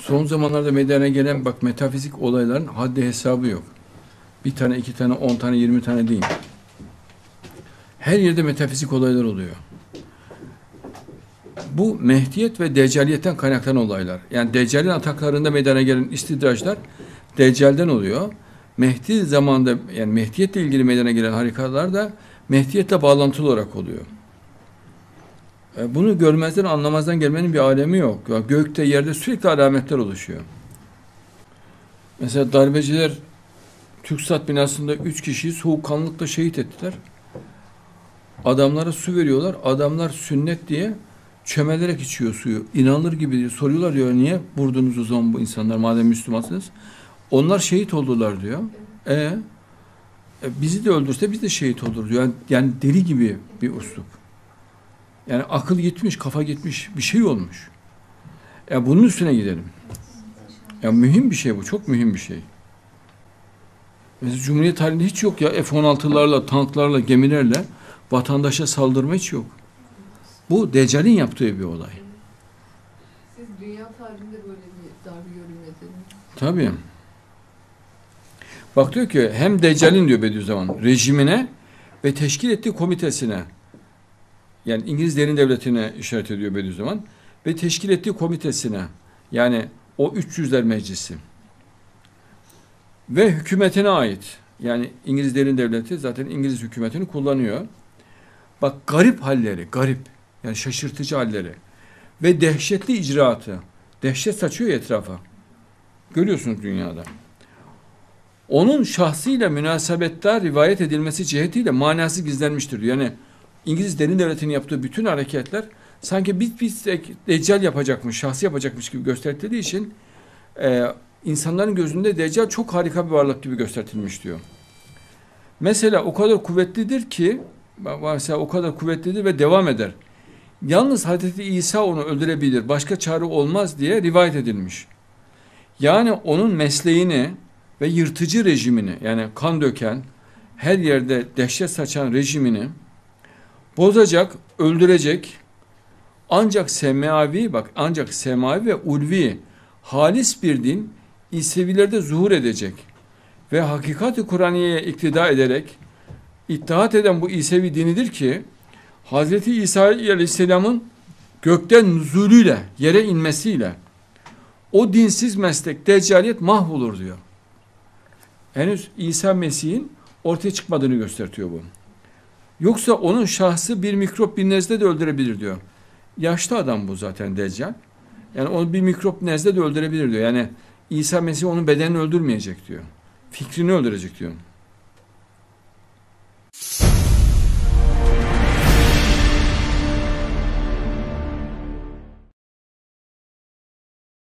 son zamanlarda meydana gelen bak metafizik olayların haddi hesabı yok. Bir tane, iki tane, 10 tane, 20 tane değil. Her yerde metafizik olaylar oluyor. Bu Mehdiyet ve Deccaliyetten kaynaklanan olaylar. Yani Deccal'in ataklarında meydana gelen istidraçlar Deccal'den oluyor. Mehdi zamanında yani Mehdiyetle ilgili meydana gelen harikalar da Mehdiyetle bağlantılı olarak oluyor. Bunu görmezden anlamazdan gelmenin bir alemi yok. Yani gökte yerde sürekli alametler oluşuyor. Mesela darbeciler TürkSat binasında 3 kişiyi soğukkanlılıkla şehit ettiler. Adamlara su veriyorlar. Adamlar sünnet diye çömelerek içiyor suyu. İnanılır gibi diyor. Soruyorlar diyor niye vurdunuz o zaman bu insanlar madem Müslümansınız? Onlar şehit oldular diyor. Bizi de öldürse biz de şehit oluruz diyor. Yani deli gibi bir üslup. Yani akıl gitmiş, kafa gitmiş, bir şey olmuş. Bunun üstüne gidelim. Mühim bir şey bu, çok mühim bir şey. Mesela Cumhuriyet tarihinde hiç yok ya F-16'larla, tanklarla, gemilerle vatandaşa saldırma hiç yok. Bu Deccal'in yaptığı bir olay. Siz dünya tarihinde böyle bir darbe görülmedi. Tabii. Bak diyor ki hem Deccal'in diyor Bediüzzaman rejimine ve teşkil ettiği komitesine yani İngiliz derin devletine işaret ediyor Bediüzzaman ve teşkil ettiği komitesine yani o 300'ler meclisi ve hükümetine ait yani İngiliz derin devleti zaten İngiliz hükümetini kullanıyor. Bak garip halleri, garip yani şaşırtıcı halleri ve dehşetli icraatı dehşet saçıyor etrafa. Görüyorsunuz dünyada. Onun şahsıyla münasebetler rivayet edilmesi cihetiyle manası gizlenmiştir. Yani İngiliz derin devletinin yaptığı bütün hareketler sanki biz Deccal yapacakmış, şahsi yapacakmış gibi gösterdiği için insanların gözünde Deccal çok harika bir varlık gibi göstertilmiş diyor. Mesela o kadar kuvvetlidir ki mesela o kadar kuvvetlidir ve devam eder. Yalnız Hazreti İsa onu öldürebilir, başka çare olmaz diye rivayet edilmiş. Yani onun mesleğini ve yırtıcı rejimini yani kan döken, her yerde dehşet saçan rejimini bozacak, öldürecek ancak semavi ve ulvi halis bir din İsevilerde zuhur edecek ve hakikat-ı Kur'aniye'ye iktida ederek ittihat eden bu İsevi dinidir ki Hazreti İsa Aleyhisselam'ın gökten nüzulüyle, yere inmesiyle o dinsiz meslek, deccaliyet mahvolur diyor. Henüz İsa Mesih'in ortaya çıkmadığını gösteriyor bu. Yoksa onun şahsı bir mikrop bir nezle de öldürebilir diyor. Yaşlı adam bu zaten Deccal. Yani onu bir mikrop nezle de öldürebilir diyor. Yani İsa Mesih onun bedenini öldürmeyecek diyor. Fikrini öldürecek diyor.